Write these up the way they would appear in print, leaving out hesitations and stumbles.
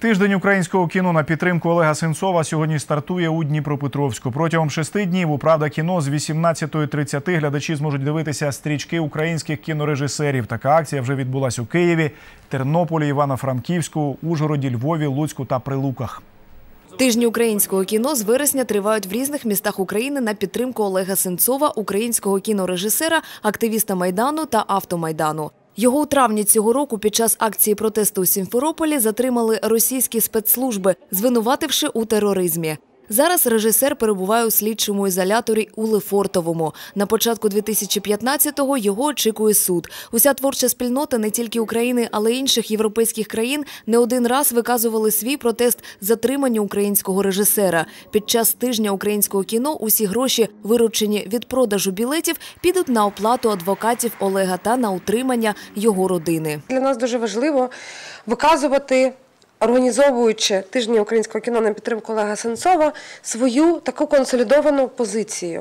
Тиждень українського кіно на підтримку Олега Сенцова сьогодні стартує у Дніпропетровську. Протягом 6 днів у «Правда кіно» з 18:30 глядачі зможуть дивитися стрічки українських кінорежисерів. Така акція вже відбулась у Києві, Тернополі, Івано-Франківську, Ужгороді, Львові, Луцьку та Прилуках. Тижні українського кіно з вересня тривають в різних містах України на підтримку Олега Сенцова, українського кінорежисера, активіста Майдану та Автомайдану. Його у травні цього року під час акції протесту у Сімферополі затримали російські спецслужби, звинувативши у тероризмі. Зараз режисер перебуває у слідчому ізоляторі у Лефортовому. На початку 2015-го його очікує суд. Уся творча спільнота не тільки України, але й інших європейських країн не один раз виказували свій протест затриманню українського режисера. Під час тижня українського кіно усі гроші, виручені від продажу білетів, підуть на оплату адвокатів Олега та на утримання його родини. Для нас дуже важливо виказувати, організовуючи тижні українського кіно на підтримку Олега Сенцова, свою таку консолідовану позицію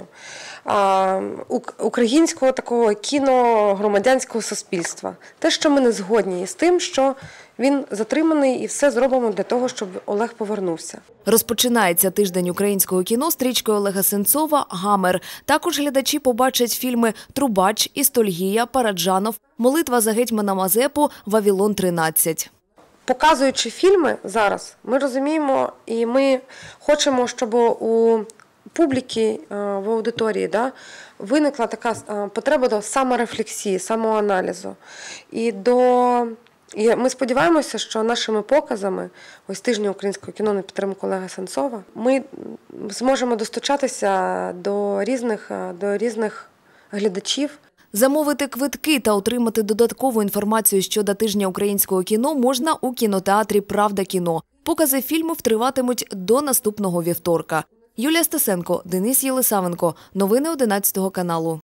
українського такого кіно-громадянського суспільства. Те, що ми не згодні з тим, що він затриманий, і все зробимо для того, щоб Олег повернувся. Розпочинається тиждень українського кіно стрічкою Олега Сенцова «Гамер». Також глядачі побачать фільми «Трубач», «Істольгія», «Параджанов», «Молитва за гетьмана Мазепу», «Вавилон-13». Показуючи фільми зараз, ми розуміємо і ми хочемо, щоб у публіки, в аудиторії виникла така потреба до саморефлексії, самоаналізу. І ми сподіваємося, що нашими показами, ось тижня українського кіно на підтримку Олега Сенцова, ми зможемо достучатися до різних глядачів. Замовити квитки та отримати додаткову інформацію щодо тижня українського кіно можна у кінотеатрі «Правда кіно». Покази фільмів триватимуть до наступного вівторка. Юлія Стасенко, Денис Єлисавенко. Новини 11 каналу.